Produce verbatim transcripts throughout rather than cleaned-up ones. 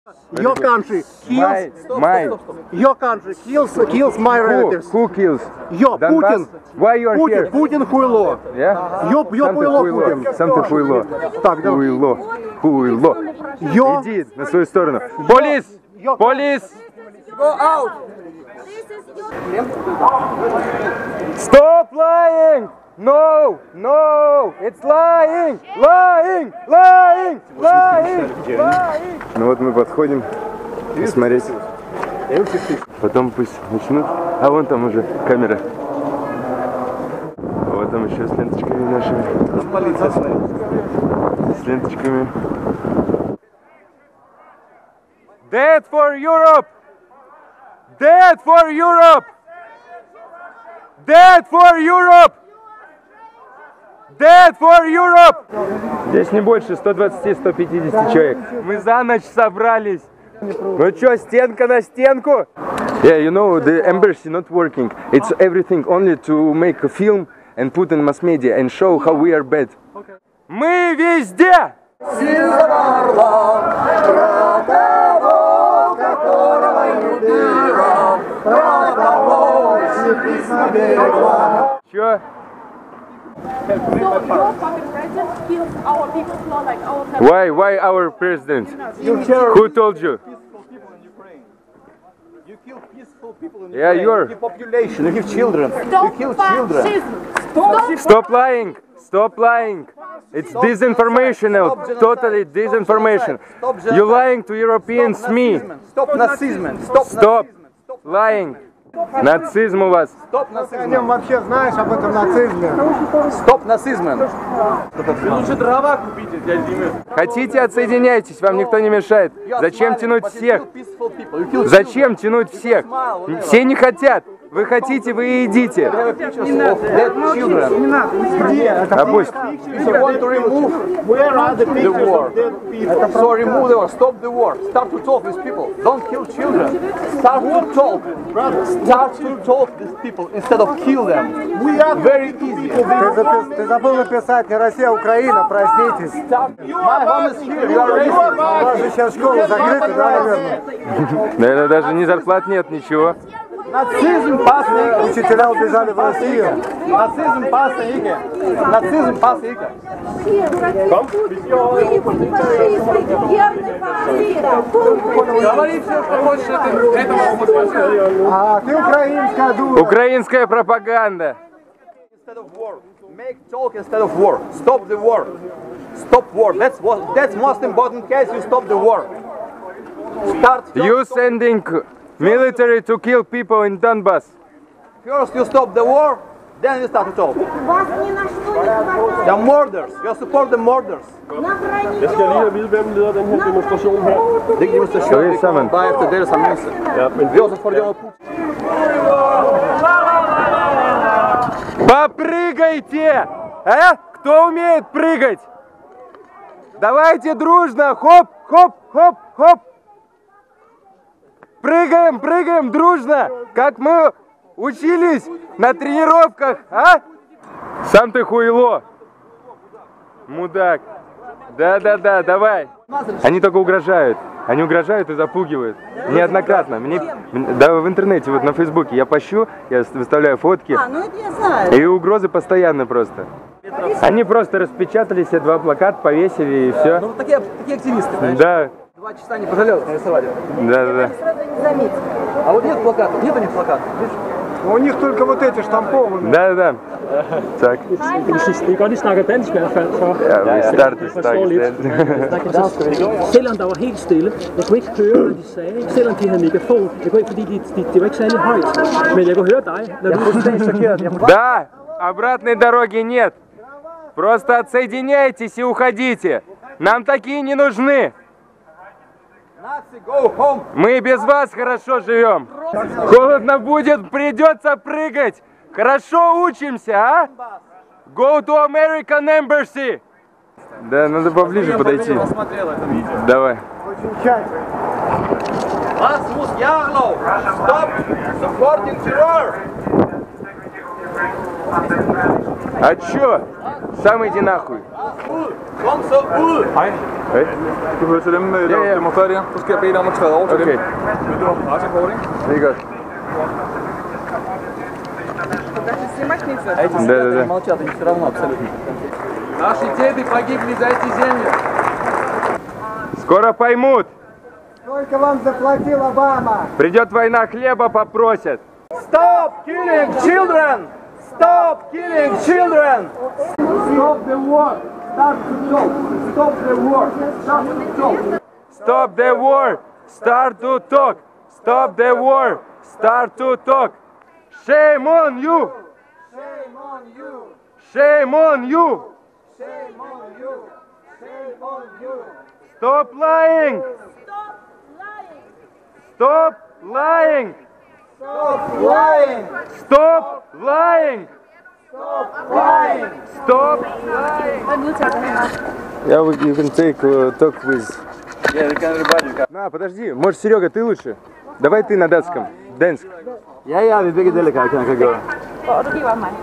Your country kills. My, Your country kills kills my who, relatives. who kills? Your Donbass? Putin. Why you are Putin. here? Putin хуйло. Yeah? Your your Сам ты хуйло хуйло. Putin. Сам ты хуйло. Так, давай. Хуйло. Хуйло. Your Иди на свою сторону. Полис! Полис! Go out! Stop lying! No! No! It's lying! Lying! Lying! Lying! Lying! Ну вот мы подходим посмотреть. Потом пусть начнут. А вон там уже камера. А вот там еще с ленточками нашими. С ленточками. Dead for Europe! Dead for Europe! Dead for Europe! Dead for Europe! Здесь не больше сто двадцать — сто пятьдесят человек. Мы за ночь собрались. Ну чё, стенка на стенку? Yeah, you know, the embassy not working. It's everything only to make a film and put in mass media and show how we are bad. Мы везде! Чё? So your fucking president kills our people, not like our family. Why? Why our president? Who told you? You kill peaceful people in Yeah, you're. population. You kill children. Stop fascism! Stop! Stop lying! Stop lying! It's disinformational. Totally disinformation. You lying to Europeans, me. Stop nazism. Stop Stop lying. Нацизм у вас. Стоп нацизм. О нем вообще знаешь об этом нацизме? Стоп нацизм. Лучше дрова купите, дядя Димы. Хотите, отсоединяйтесь, вам никто не мешает. Зачем тянуть всех? Зачем тянуть всех? Все не хотят. Вы хотите, вы и идите. А пусть. Where are the pictures of dead people? So remove the war, stop the war, start to talk with people, don't kill children, start to talk, start to talk with people instead of kill them, very easy. Ты забыл написать не Россия, а Украина, проснитесь. My home is here, you are racist. У вас же сейчас школа закрыта, да, наверное? Наверное, даже ни зарплат нет, ничего. Нацизм пасся, Учителя убежали в Россию. нацизм пасся, Иге, нацизм пасся, Иге. Говори все, что хочешь, это, этого могут. А ты украинская дура. Украинская пропаганда. Instead of war, make talk instead of war, stop the war, stop war, that's what, that's most important case, you stop the war. Start You sending military to kill people in Donbass. First you stop the war, then you start to talk. Вас ни на что не хватает. The murders, you support the murders. На границе. Jeg skal lige vide, hvem leder den her demonstration her. Det er demonstration, vi kommer bare efter deres anmeldelse. Vi også fordømmer Putin. Попрыгайте! А? Кто умеет прыгать? Давайте дружно! Хоп, хоп, хоп, хоп! Прыгаем, прыгаем дружно! Как мы учились на тренировках, а? Сам ты хуйло! Мудак! Да-да-да, давай! Они только угрожают. Они угрожают и запугивают. Неоднократно. Мне, да, в интернете, вот на Фейсбуке я пощу, я выставляю фотки. А, ну это я знаю. И угрозы постоянно просто. Они просто распечатали себе два плаката, повесили и все. Ну такие, такие активисты, знаешь. Да, Два часа не пожалел, нарисовали. да, да, да. Сразу не заметил. А вот нет плакатов, нет у них плакатов. Видишь? У них только вот эти штампованные. Да, да, да. Так. Det er godt, I snakker dansk i hvert fald, så Ja, vi starter forstår lidt. snart. Selvom der var helt stille, jeg kunne ikke høre, hvad de sagde, selvom de havde megafon. Jeg kunne ikke, fordi de, de, de var ikke særlig højt, men jeg kunne høre dig, når du... Да, обратной дороги нет. Просто отсоединяйтесь и уходите. Нам такие не нужны. Nazi, go home. Мы без вас хорошо живем. Холодно будет, придется прыгать. Хорошо учимся, а? Go to American Embassy. Да, надо поближе подойти. Посмотрел это видео. Давай. Очень тщательно. Rasmus Jarlow, stop supporting terror. А чё? Сам иди нахуй. Komm so, Hey? Du hører til dem, der Ja, ja. demonstrerer der. Så skal jeg bede dig om at træde over til Okay. dem. Men du har pressekort, ikke? Very good. А эти Да, да, да. молчат, они все равно абсолютно. Наши деды погибли за эти земли. Скоро поймут. Сколько вам заплатил Обама? Придет война, хлеба попросят. Stop killing children! Stop killing children! Stop the war. Start to talk. Stop the war. Start to talk. Stop the war. Start to talk. Stop the war. Start to talk. Shame on you. Shame on you. Shame on you. Shame on you. Shame on you. Stop lying. Stop lying. Stop lying. Stop lying. Stop lying. Stop lying. Yeah, we- you can take uh, talk with. Yeah, they can everybody. На, подожди, может, Серега, ты лучше? Давай ты на датском. Дэнск. Ja, ja, vi begge deler kan, kan, kan gøre. Og du giver mig.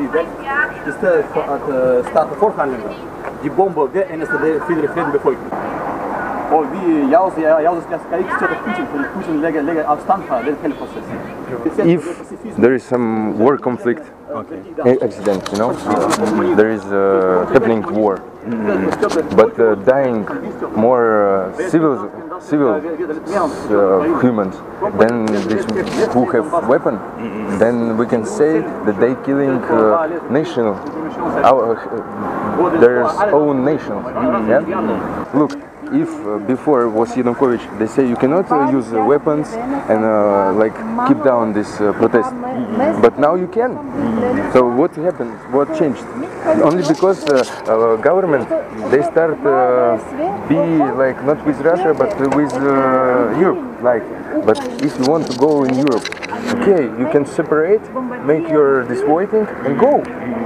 I stedet for at uh, starte forhandlinger, de bomber det eneste det finder freden befolkning. Og vi, jeg, også, jeg, jeg også skal, skal ikke støtte Putin, fordi Putin lægger, lægger afstand fra den hele processen. If there is some war conflict, a- accident, you know, there is uh, happening war, but uh, dying more uh, civil civil uh, humans than these who have weapon, then we can say that they killing uh, national, our uh, their own nation. Yeah. Look. If uh, before was Yanukovych, they say you cannot uh, use uh, weapons and uh, like keep down this uh, protest, but now you can. So what happened? What changed? Only because uh, uh, government they start uh, be like not with Russia but with uh, Europe. Like, but if you want to go in Europe, okay, you can separate, make your this voting and go.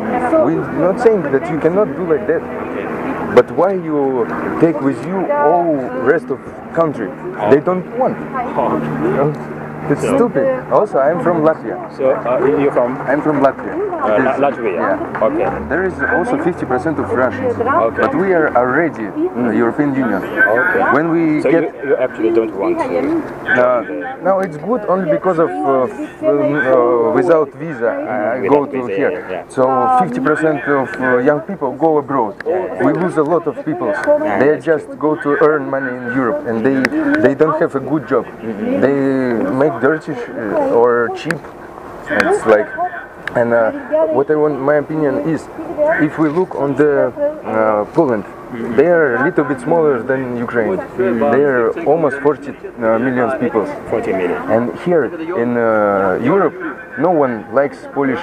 We're not saying that you cannot do like that. But why you take with you all rest of country? They don't want. You know? It's stupid. Also, I'm from Latvia. So uh, you're from I'm from Latvia. uh, This- La- Latvia? Yeah. Okay. There is also fifty percent of Russians, Okay. but we are already the European Union. Okay. When we So get you, you actually don't want to. uh, no, it's good only because of uh, f- um, uh, without visa I go Without to visa, here. yeah, yeah. So fifty percent of uh, young people go abroad. We lose a lot of people. They just go to earn money in Europe and they they don't have a good job. They make dirty sh- uh, or cheap. It's like. And uh, what I want, my opinion is, if we look on the uh, Poland, they are a little bit smaller than Ukraine. They are almost forty uh, million people. forty million. And here in uh, Europe, no one likes Polish.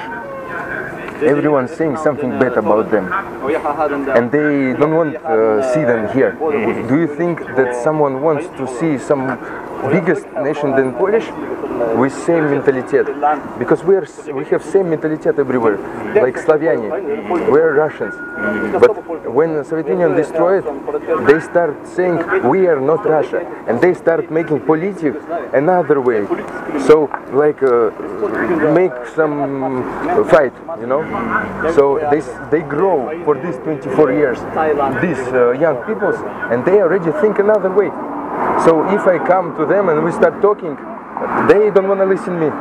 Everyone's saying something bad about them, and they don't want to uh, see them here. Do you think that someone wants to see some biggest nation than Polish with same mentality? Because we are we have same mentality everywhere, like Slaviani, we are Russians. But when the Soviet Union destroyed, they start saying we are not Russia, and they start making politics another way. So like uh, make some fight, you know. So they they grow for these twenty-four years, these uh, young people, and they already think another way. So if I come to them and we start talking, they don't want to listen to me.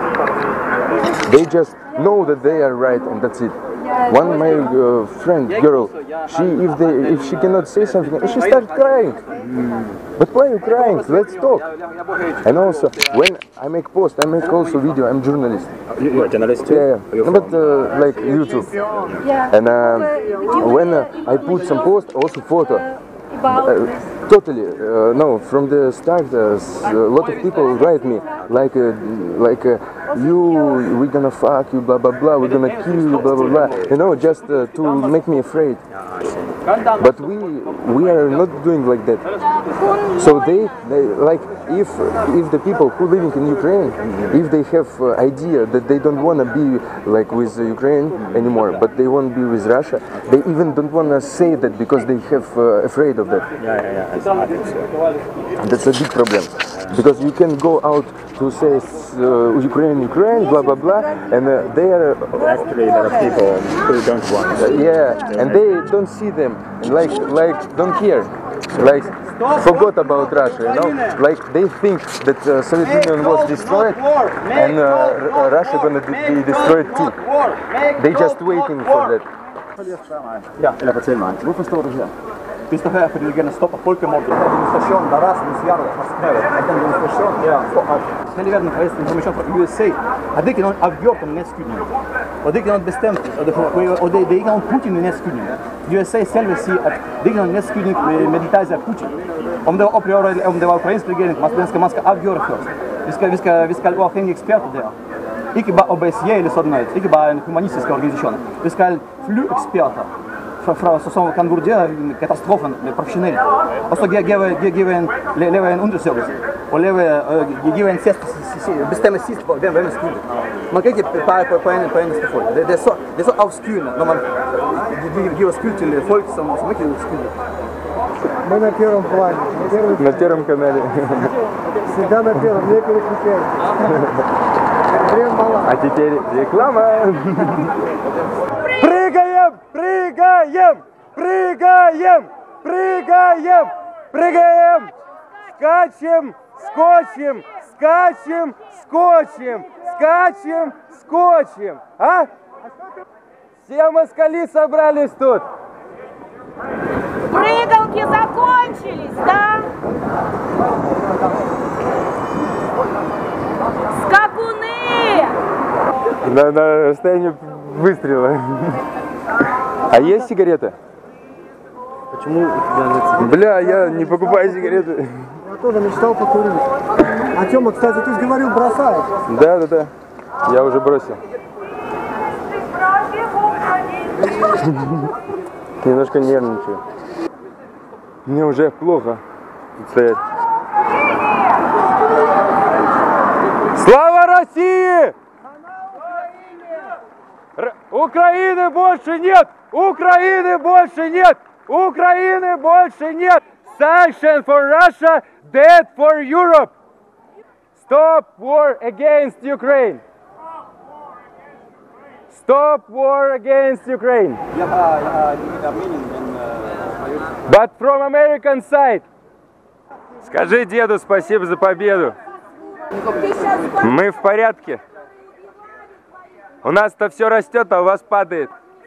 They just know that they are right, and that's it. One my uh, friend girl, she if they if she cannot say something, she starts crying. But why are you crying? Let's talk. And also when I make post, I make also video. I'm journalist. You're a journalist too? Yeah, You're no, but from- uh, like YouTube. And uh, when uh, I put some post, also photo. Uh, totally, uh, no. From the start, uh, s- a lot of people write me like, uh, like uh, you, we're gonna fuck you, blah blah blah. We're gonna kill you, blah blah blah. You know, just uh, to make me afraid. But we, we are not doing like that. So they, they like if if the people who living in Ukraine, if they have uh, idea that they don't wanna be like with uh, Ukraine anymore, but they want to be with Russia, they even don't wanna say that because they have uh, afraid of that. Yeah, yeah, yeah. I think so. That's a big problem, because you can go out to say uh, Ukraine, Ukraine, blah blah blah, and uh, they are Actually, there are people who don't want. yeah, and they don't see them, and like like don't care. like forgot about Russia, you know, like they think that uh, Soviet Union was destroyed and uh, Russia gonna be destroyed too. They just waiting for that. Ja, eller erzähl mal. Wofür står du hier? Bist du her für die gerne stoppa folkmordet? En demonstration där rasens jarl har skrivit. En demonstration, ja, för att hela världen har information från U S A. Att det inte någon avgjort om nästskjutning. Och det är inte något bestämt. Och det, det är inte någon Putin med nästskjutning. U S A själva säger att det är inte någon nästskjutning med militär Putin. Om det var upprör eller om det var ukrainsk regering, man ska, man ska avgöra först. Vi ska, vi ska, vi ska ha avhängiga experter där. Inte bara O B S E eller sådana, inte bara en humanistisk organisation. Vi ska ha flygexperter som kan värdera katastrofen professionellt. Och så ge en, en undersökelse och ge en bestämma sist på vem är skuld. Man kan inte peka på, på en på engelska folk. Det, det är så det är så avskurna när man ger skuld till folk som som inte är skuld. Мы на первом плане. На первом, На первом канале. всегда на первом, не переключайтесь. А теперь реклама. Прыгаем, прыгаем, прыгаем, прыгаем, прыгаем, скачем, скочим, скачем, скочим, скачем, скочим. А? Все москали собрались тут. Прыгалки закончились, да? Скакуны! На, на расстоянии выстрела. А есть сигареты? Почему у тебя нет сигарет? Бля, я не покупаю сигареты. Я тоже мечтал покурить. А Тёма, кстати, ты же говорил, бросаешь. Да, да, да. Я уже бросил. Немножко нервничаю. Мне уже плохо тут стоять. Слава России! Р- Украины больше нет! Украины больше нет! Украины больше нет! Sanction for Russia, dead for Europe! Stop war against Ukraine! Stop war against Ukraine! But from American side! Скажи деду спасибо за победу! Мы в порядке. У нас-то все растет, а у вас падает.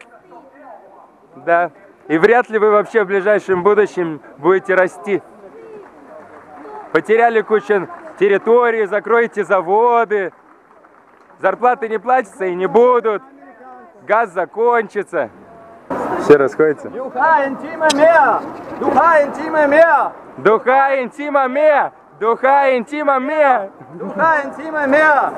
Да. И вряд ли вы вообще в ближайшем будущем будете расти. Потеряли кучу территории, закроете заводы. Зарплаты не платятся и не будут. Газ закончится. Все расходятся. Духа интима меа! Духа интима меа! Духа интима меа! Духа интима меа! Духа интима меа!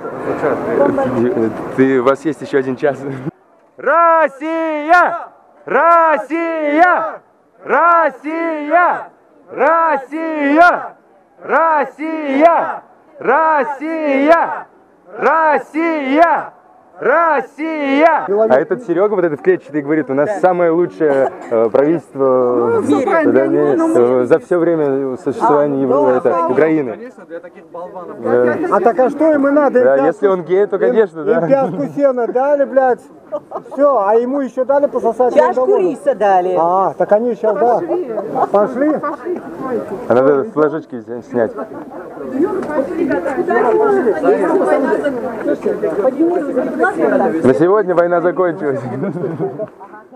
Ты, у вас есть еще один час. Россия! Россия! Россия! Россия! Россия! Россия! Россия! Россия! А этот Серега, вот этот клетчатый, говорит, у нас самое лучшее э, правительство в мире, да, не, за все время существования Евро, это, Украины. Конечно, для таких болванов. Да. А так а что ему надо? Да, Им если он гей, то конечно, им, да. им пятку сена дали, блядь. Все, а ему еще дали пососать. Чашку риса дали. А, так они сейчас, да. Пошли? А надо флажочки снять. На сегодня война закончилась.